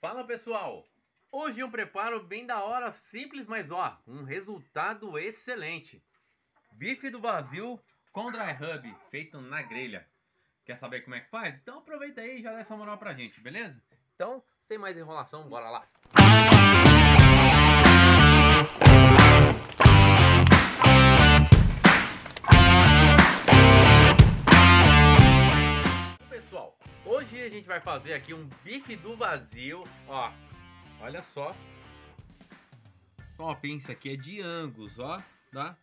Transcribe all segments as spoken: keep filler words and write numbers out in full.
Fala pessoal, hoje um preparo bem da hora, simples, mas ó, um resultado excelente. Bife do vazio com dry rub, feito na grelha. Quer saber como é que faz? Então aproveita aí e já dá essa moral pra gente, beleza? Então, sem mais enrolação, bora lá. Pessoal, hoje a gente vai fazer aqui um bife do vazio, ó, olha só. Ó, pensa aqui é de Angus, ó, tá?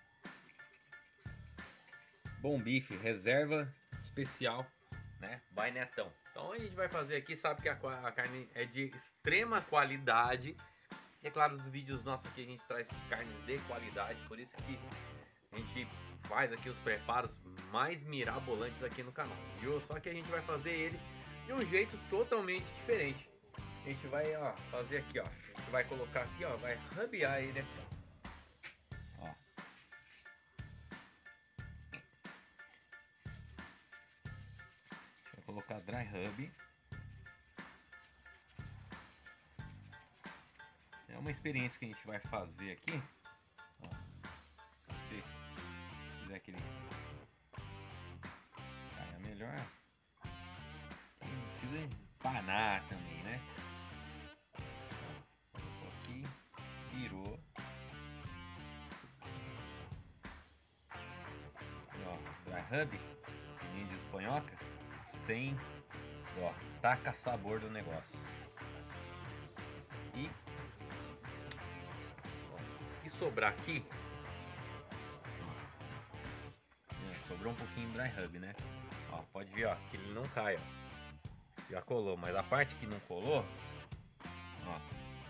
Bom bife, reserva especial, né? Vai Netão. Então a gente vai fazer aqui, sabe que a, a carne é de extrema qualidade. E é claro, os vídeos nossos aqui a gente traz carnes de qualidade, por isso que a gente faz aqui os preparos mais mirabolantes aqui no canal, viu? Só que a gente vai fazer ele de um jeito totalmente diferente. A gente vai, ó, fazer aqui, ó. A gente vai colocar aqui, ó, vai rubear ele aqui, ó. Ó. Vou colocar dry rub. É uma experiência que a gente vai fazer aqui. Ó. Se quiser aquele caia melhor, não precisa empanar também, né? Ó, colocou aqui, virou. E, ó, dry rub, que nem de espanhoca, sem, ó, taca sabor do negócio. E ó, que sobrar aqui, ó, sobrou um pouquinho de dry rub, né? Ó, pode ver, ó, que ele não cai, ó. Já colou, mas a parte que não colou, ó,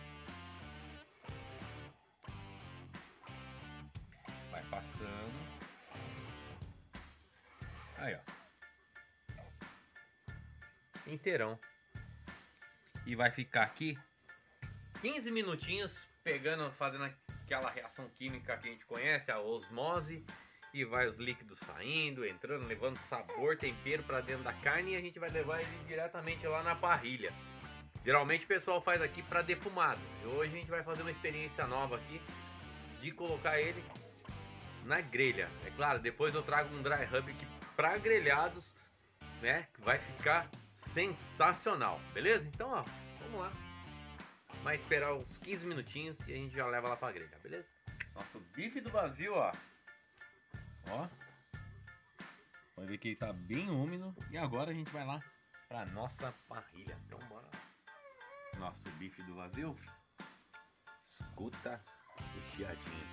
vai passando. Aí, ó, inteirão. E vai ficar aqui quinze minutinhos pegando, fazendo aquela reação química que a gente conhece, a osmose. E vai os líquidos saindo, entrando, levando sabor, tempero para dentro da carne, e a gente vai levar ele diretamente lá na parrilha. Geralmente o pessoal faz aqui para defumados. E hoje a gente vai fazer uma experiência nova aqui de colocar ele na grelha. É claro, depois eu trago um dry rub aqui para grelhados, né? Que vai ficar sensacional, beleza? Então, ó, vamos lá. Vai esperar uns quinze minutinhos e a gente já leva lá para grelha, beleza? Nosso bife do vazio, ó. Ó, pode ver que ele tá bem úmido. E agora a gente vai lá pra nossa parrilha. Então bora lá. Nosso bife do vazio. Escuta o chiadinho.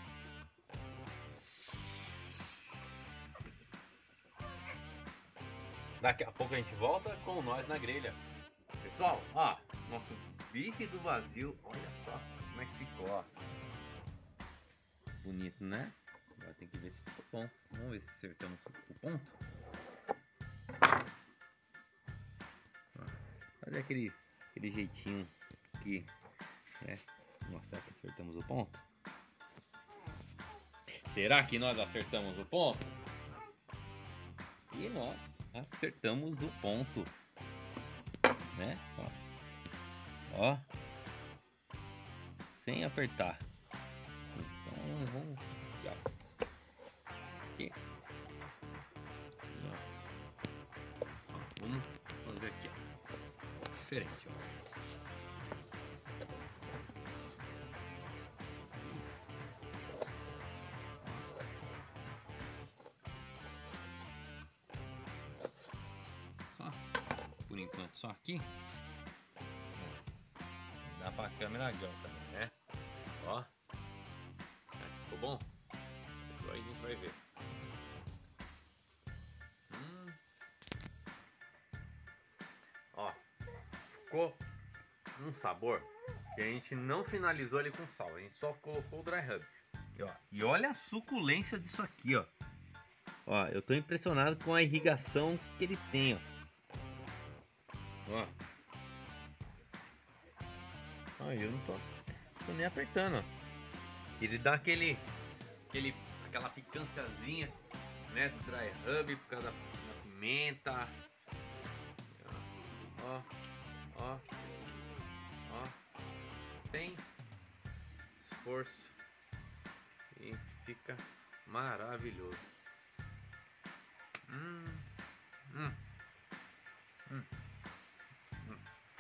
Daqui a pouco a gente volta com nós na grelha. Pessoal, ó, nosso bife do vazio. Olha só como é que ficou, ó. Bonito, né? Agora tem que ver se ficou bom. Vamos ver se acertamos o ponto. Fazer aquele, aquele jeitinho aqui. É. Nossa, será que acertamos o ponto? Será que nós acertamos o ponto? E nós acertamos o ponto. Né? Ó. Ó. Sem apertar. Então vamos. Ó. Aqui. Ó, vamos fazer aqui, ó. Diferente, ó. Só por enquanto só aqui. Dá pra câmera aqui, ó, também, né? Ó. Ficou bom? Aí a gente vai ver. Hum. Ó, ficou um sabor que a gente não finalizou ele com sal, a gente só colocou o dry rub. E, ó, e olha a suculência disso aqui, ó. Ó, eu tô impressionado com a irrigação que ele tem, ó. Ó. Ó, eu não tô, tô nem apertando, ó. Ele dá aquele, aquele aquela picânciazinha, né, do dry rub por causa da, da pimenta. Ó, ó. esforço e fica maravilhoso. Hum, hum, hum, hum.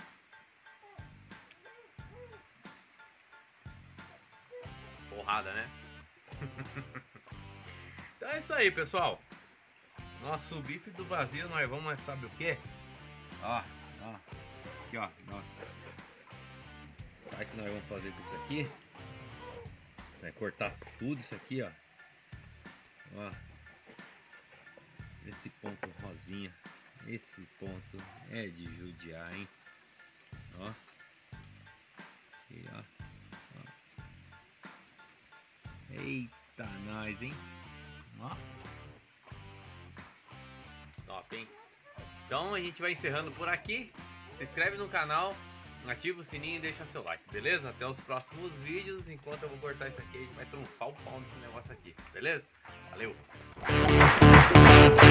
Porrada, né? Então é isso aí, pessoal. Nosso bife do Brasil, nós vamos, sabe o que? Ó, ó, aqui ó, ó. Sabe o que nós vamos fazer com isso aqui? Vai cortar tudo isso aqui, ó. Ó. Esse ponto rosinha. Esse ponto é de judiar, hein? Ó. Aqui, ó. Ó. Eita, nós, hein? Ó. Top, hein? Então a gente vai encerrando por aqui. Se inscreve no canal, ativa o sininho e deixa seu like, beleza? Até os próximos vídeos. Enquanto eu vou cortar isso aqui, a gente vai trunfar o pau nesse negócio aqui, beleza? Valeu!